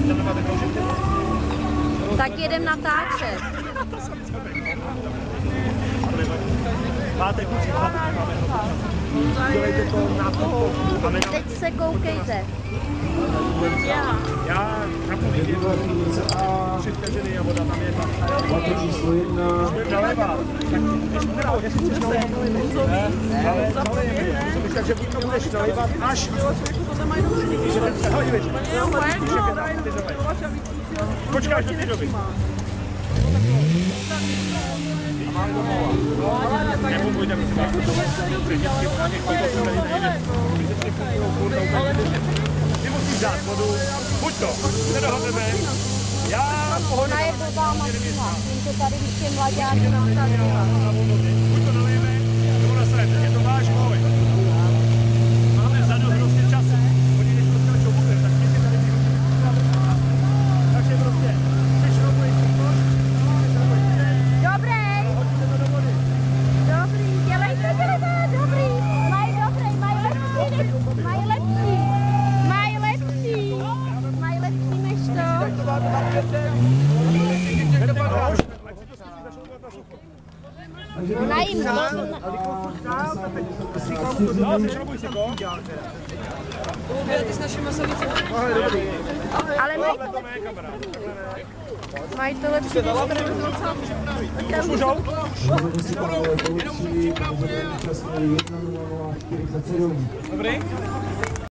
Tak jedem natáčet. Máte kluci, dělejte to na to. Teď se koukejte. Já napovím, 3 vteřiny a voda tam je tam. Číslo 1. Naleva. Tak jestli chceš nalevat, ale zavolejeme. Takže buď to budeš nalevat až... Počkáš do té doby. Nebo půjdeme třeba. Ty musíš dát vodu, buď to, nedohodneme, já pohodně. Ona je blbá mašina, tím to tady ještě mlaďáky nasadila. Buď to nalejeme, nebo nasademe, je to váš boj. Máme vzadu hrozně času, oni než poskáčou bukem, tak mě si tady výrobí. Takže prostě, když robuješ příklad, Dobrý, dobrý, dělejte, dobrý, mají lepší, mají lepší než to. Ona jim ale mají to lepší než Dobrý?